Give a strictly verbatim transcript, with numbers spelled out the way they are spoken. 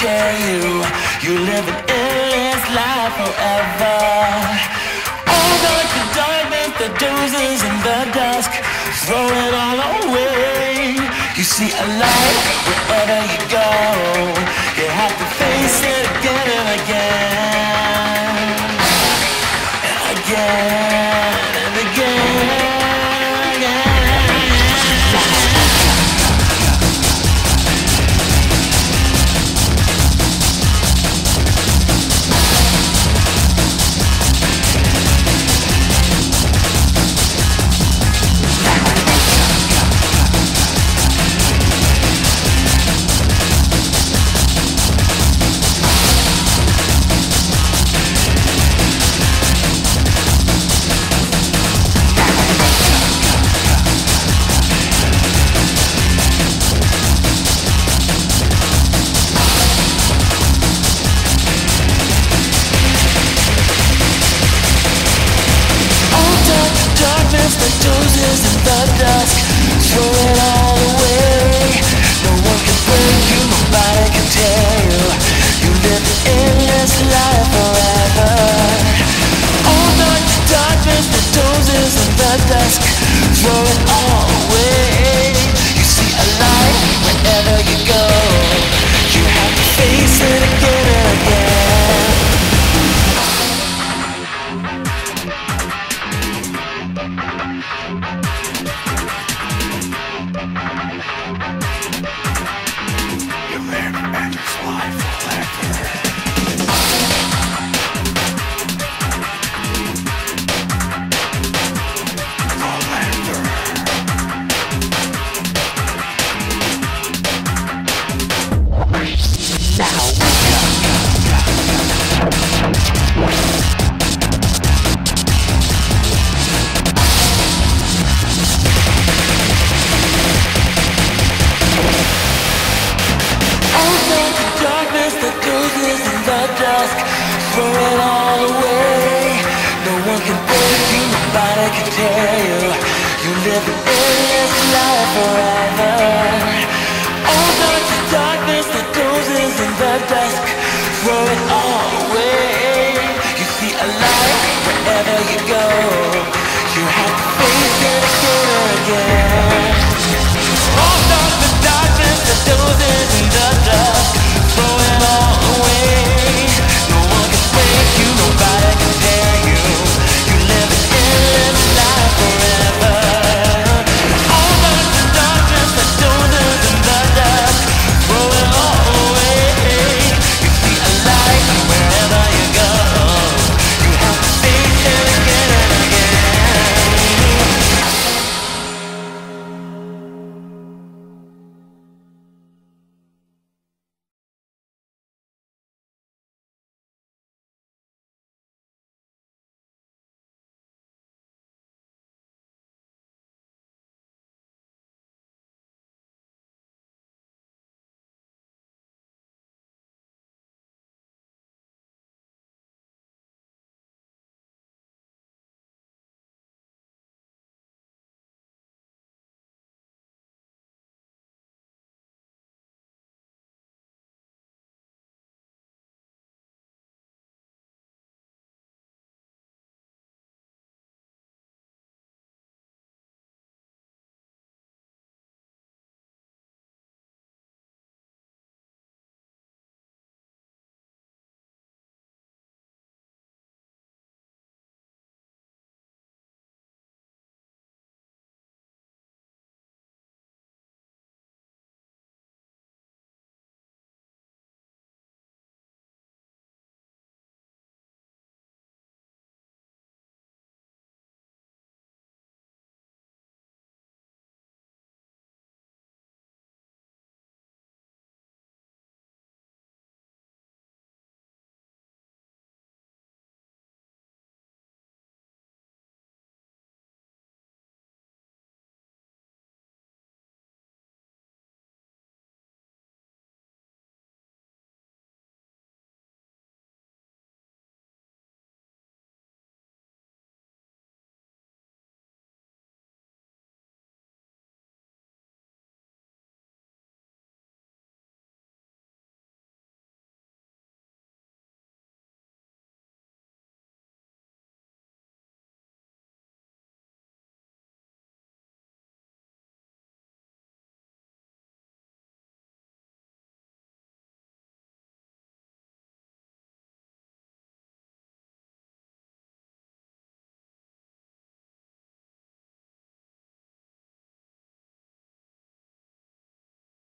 tell you, you live an endless life forever. All the darkness, the dozens in the dusk, throw it all away. You see a light wherever you go. You have to face it again and again, and again and again. The dozens in the dusk, throw it all away. No one can break you, nobody can tell you. You live an endless life forever. All night the darkness, the dozens in the dusk, throw it all away. You see a light wherever you go. You have to face it again and again. You live and fly forever. Throw it all away. No one can break you, nobody can tell you. You live an endless life forever. All night the darkness, the dozens in the dusk, throw it all